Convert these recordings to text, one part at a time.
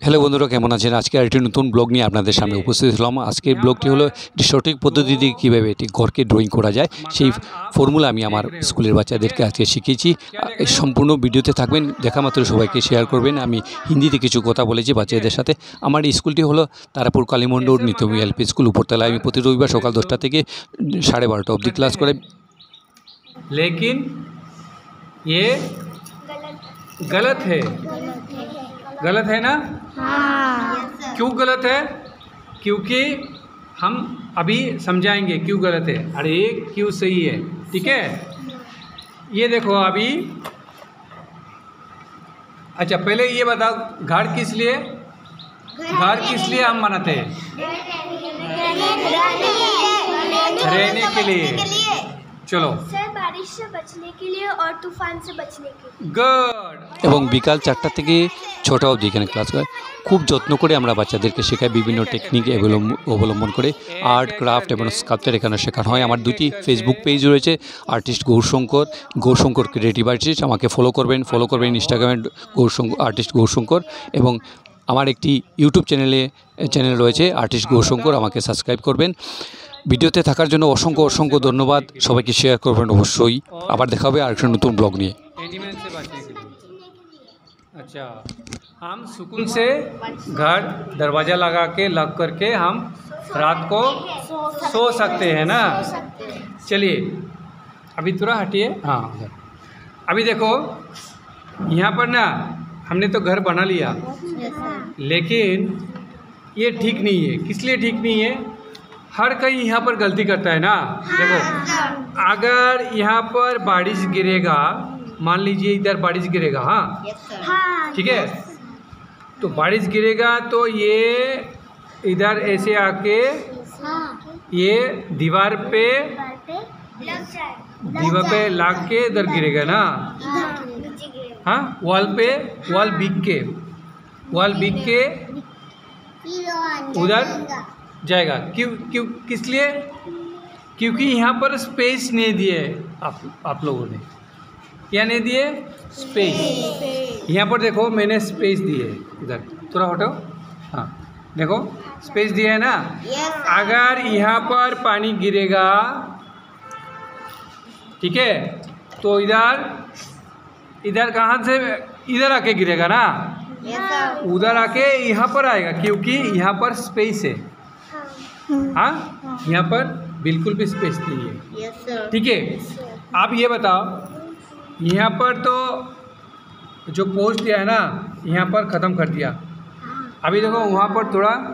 Hello বন্ধুরা, কেমন আছেন? আজকে আরেকটি নতুন ব্লগ নিয়ে আপনাদের সামনে উপস্থিত হলাম। আজকের ব্লগটি হলো একটি সঠিক পদ্ধতিতে কীভাবে একটি ঘরকে ড্রয়িং করা যায়, সেই ফর্মুলা আমি আমার স্কুলের বাচ্চাদেরকে আজকে শিখিয়েছি। সম্পূর্ণ ভিডিওতে থাকবেন, দেখা মাত্র সবাইকে শেয়ার করবেন। আমি হিন্দিতে কিছু কথা বলেছি বাচ্চাদের সাথে। আমার এই স্কুলটি হলো তারাপুর কালীমন্ডল নিত্যমি এলপি স্কুল, উপরতলায়। আমি প্রতি রবিবার সকাল 10টা থেকে 12:30 অবধি ক্লাস করে। लेकिन ये गलत है, गलत है ना? हाँ। क्यों गलत है? क्योंकि हम अभी समझाएंगे क्यों गलत है और ये क्यों सही है। ठीक है, ये देखो अभी। अच्छा, पहले ये बताओ, घर किस लिए, घर किस लिए हम मनाते हैं? रहने के लिए। चलो, सर बारिश से बचने के लिए और तूफान से बचने के लिए। गुड। এবং বিকাল 4টা থেকে 6টা অবধি এখানে ক্লাস হয়। খুব যত্ন করে আমরা বাচ্চাদেরকে শেখাই, বিভিন্ন টেকনিক অবলম্বন করে। আর্ট, ক্রাফট এবং স্কাল্পচার এখানে শেখানো হয়। আমার দুটি ফেসবুক পেজ রয়েছে, আর্টিস্ট গৌরশঙ্কর ক্রিয়েটিভ আর্টিস্ট। আমাকে ফলো করবেন ইনস্টাগ্রামে আর্টিস্ট গৌরশঙ্কর। এবং আমার একটি ইউটিউব চ্যানেল রয়েছে আর্টিস্ট গৌরশঙ্কর, আমাকে সাবস্ক্রাইব করবেন। ভিডিওতে থাকার জন্য অসংখ্য ধন্যবাদ। সবাইকে শেয়ার করবেন অবশ্যই। আবার দেখা হবে আরেকটা নতুন ব্লগ নিয়ে। एनिमल से बचने के लिए। अच्छा, हम सुकून से घर दरवाज़ा लगा के लग करके हम रात को सो सकते हैं ना। चलिए अभी थोड़ा हटिए। हाँ, अभी देखो यहाँ पर ना हमने तो घर बना लिया, लेकिन ये ठीक नहीं है। किस लिए ठीक नहीं है? हर कोई यहाँ पर गलती करता है ना। देखो, अगर यहाँ पर बारिश गिरेगा, मान लीजिए इधर बारिश गिरेगा, हाँ ठीक है, तो बारिश गिरेगा तो ये इधर ऐसे आके ये दीवार पे लाग के इधर गिरेगा ना। हाँ, वॉल बिक के उधर जाएगा। क्यों किस लिए? क्योंकि यहाँ पर स्पेस नहीं दिए आप लोगों ने। क्या नहीं दिए? स्पेस। यहाँ पर देखो मैंने स्पेस दिए, इधर थोड़ा हटो। हाँ, देखो स्पेस दिया है ना। अगर यहाँ पर पानी गिरेगा, ठीक है, तो इधर कहाँ से, इधर आके गिरेगा ना, उधर आके यहाँ पर आएगा, क्योंकि यहाँ पर स्पेस है। हाँ, यहाँ पर बिल्कुल भी स्पेस नहीं है। ठीक है, आप ये बताओ, यहाँ पर तो जो पोस्ट दिया है ना, यहाँ पर ख़त्म कर दिया। अभी देखो वहाँ पर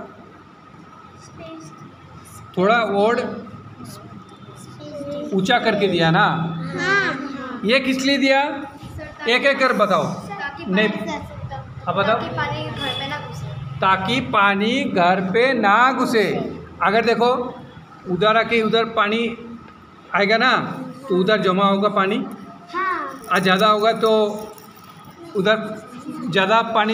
थोड़ा और ऊंचा करके दिया ना। ये किस लिए दिया? एक कर बताओ। नहीं, अब बताओ। ताकि पानी घर पे ना घुसे। अगर देखो उधर आके उधर पानी आएगा ना, तो उधर जमा होगा पानी, और ज़्यादा होगा तो उधर ज़्यादा पानी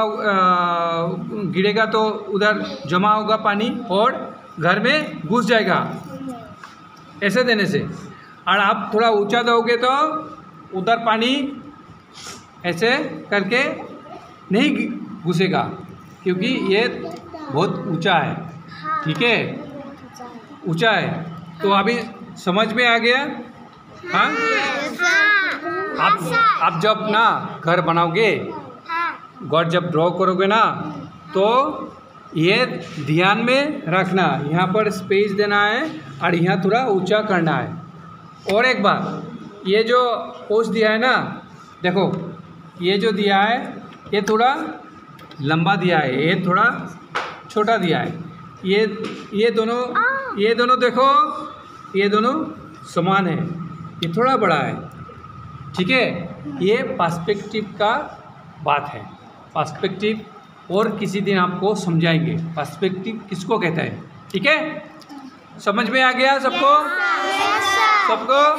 गिरेगा तो उधर जमा होगा पानी और घर में घुस जाएगा, ऐसे देने से। और आप थोड़ा ऊंचा दोगे तो उधर पानी ऐसे करके नहीं घुसेगा, क्योंकि ये बहुत ऊंचा है। ठीक है, ऊंचा है। तो अभी समझ में आ गया? हाँ, आप जब ना घर बनाओगे, घर जब ड्रॉ करोगे ना, तो ये ध्यान में रखना, यहाँ पर स्पेस देना है और यहाँ थोड़ा ऊंचा करना है। और एक बात, ये जो पोस्ट दिया है ना, देखो ये जो दिया है ये थोड़ा लंबा दिया है, ये थोड़ा छोटा दिया है। ये दोनों देखो, ये दोनों समान है, ये थोड़ा बड़ा है। ठीक है, ये पर्सपेक्टिव का बात है। पर्सपेक्टिव और किसी दिन आपको समझाएंगे पर्सपेक्टिव किसको कहता है। ठीक है, समझ में आ गया सबको?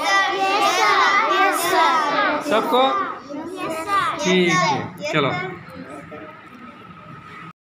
सबको ठीक है, चलो।